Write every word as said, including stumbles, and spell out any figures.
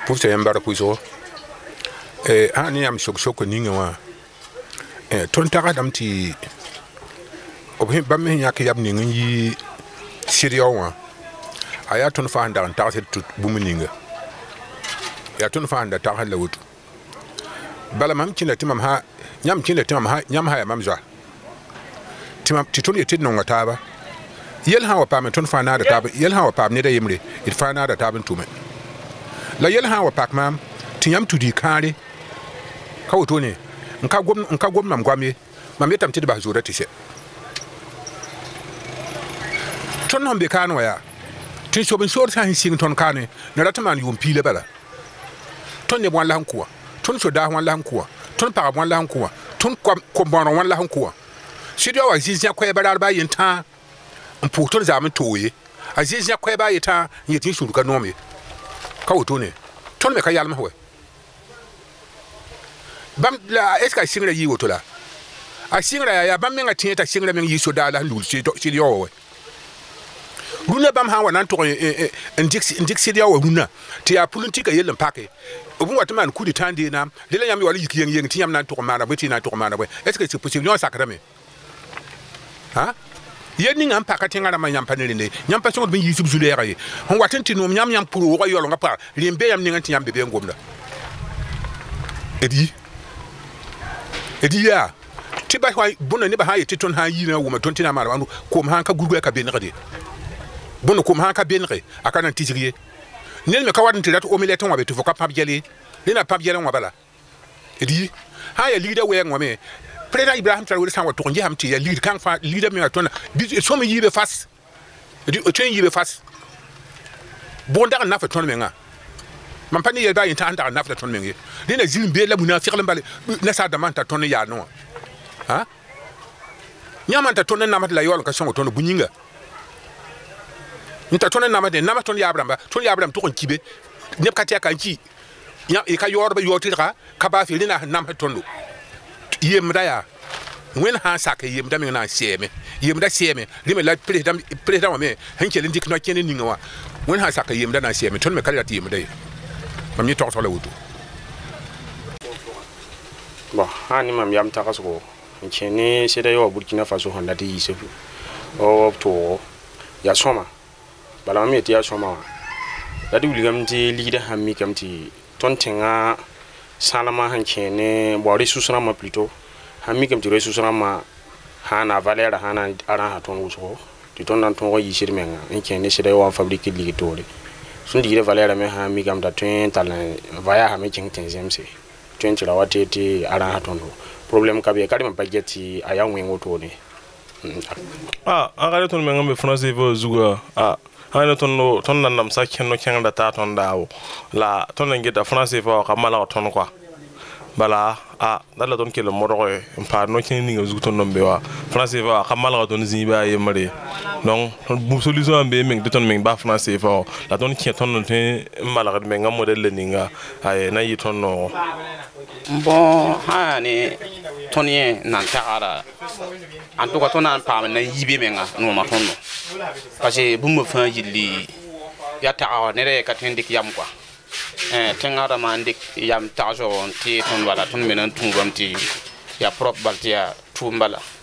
pour se yamba puiso eh ani am sok sok ninga wa eh ton taga dam ti obhe bam me nyaka yab ninga yi siriya wa aya ton fa handa ta se tut bumuninga ya ton fa handa ta hala wutu bala mam kina timam ha nyam kina timam ha nyam ha ya mam zwa timam titon yete no ngata ba yel ha wa pam ton fa na da ta yel ha wa pam ne da yimre it fa na da ta bin tume la yel ha wa pak mam tinyam tudi kare ka wuto ne nka gom nka gom mam gwame mam yetam ti ba zura ti se ton hombe kanu ya tin so bin so ta hin sing ton kane na ratman yum pile bala ton ne bon la hankuwa ton so da wan la hankuwa ton pa wan la hankuwa ton ko bon wan la hankuwa sidio wa zizia ko e bara ba yin ta mpu ton za min toye azizia ko e ba yita yitin shuru ka no me ka wuto ne ton me ka yalma ho bam la eska singra yi woto la a singra ya bam me ngati ta singra men yi so da la lul ci ci yo we runa bam ha wana to index index dia wa runa ti ya politika yelen pake obun wat man kudi tande na de la yam wali yiki yen yen ti yam nan to mana beti na to mana we est ce que c'est possible non sakrame ha yen ngam paka tinga na manyam panele ne nyam pa so bin yi sub zulera yi on watenti no nyam nyam pour wo yolo ngapa limbe yam ninga ti yam bebe ngomda edi edi ya ti ba wa bonna ne ba ha yiti ton ha yi na wo ma ton tina mara wandu ko ma ka gurgu ka be ne gade bono ko ma ka be ne aka nan tijiriye ne me ka wadin tirat o milete wa be tu foka pap jeli ne na pap jeli wa bala edi ha ya leader we ngome Président Ibrahim Traoré san wa to ngi hamti ya leader kan fa leader mi atona bi so me yibe fas edi o chen yibe fas bonda na fa ton me nga man pani ye ba yin ta anda na fa ton me ngi ne na zin be la mu na fi xalam bale na sa da man ta ton ya no ha nyama ta ton na mat la yol ka son ton bu nyinga ni ta ton na mat na mat ton ya abramba ton ya abram to kon kibe ne ka ta kan ki ya e ka yor ba yotira ka ba fi na nam ton do yemda ya wen ha saka yemda me na seme yemda seme lime la president president wa me hanke lin dik no kene ninga wa wen ha saka yemda na seme ton me kala ti yemda mam ni tok la wutu bon hani mam yam ta kaso kene sida yo Burkina Faso honda ti yisefu o to ya soma bala mi ti ya soma da di wuligam ti leader hammi kam ti ton tenga salama hankene bori susana ma plutôt hammi kam ti resusana ma hana valera hana aran haton wuso ti ton nan ton ko yishir menga hankene sida yo fabrique ligitore sun di valera me hammi kam da twen talan vaya hammi king tenzemse twen ti rawate ti aran haton problème kabe kadi ma bageti aya ngwen woto ne ah agare ton menga me français vo zuga ah hana ton no ton nan nam sakken no kenga ta ton dawo la ton ngeta français vo ka mala ton quoi bala ah dala don kele moro e pa no ken ni ngazu ton nombe wa français vo ka mala ton ziba yemre donc bu solution ambe meng de ton meng ba français vo la don ken ton te mala de menga model ninga ay na yi ton no bon hani tonye nan taara en tout cas ton an pa na yibe menga no ma ton no parce que bu me fa yili ya taara ne re ka tendik yam quoi eh tengara ma ndik yam tajo ti ton wala ton menen tungam ti ya prop baltia tumbala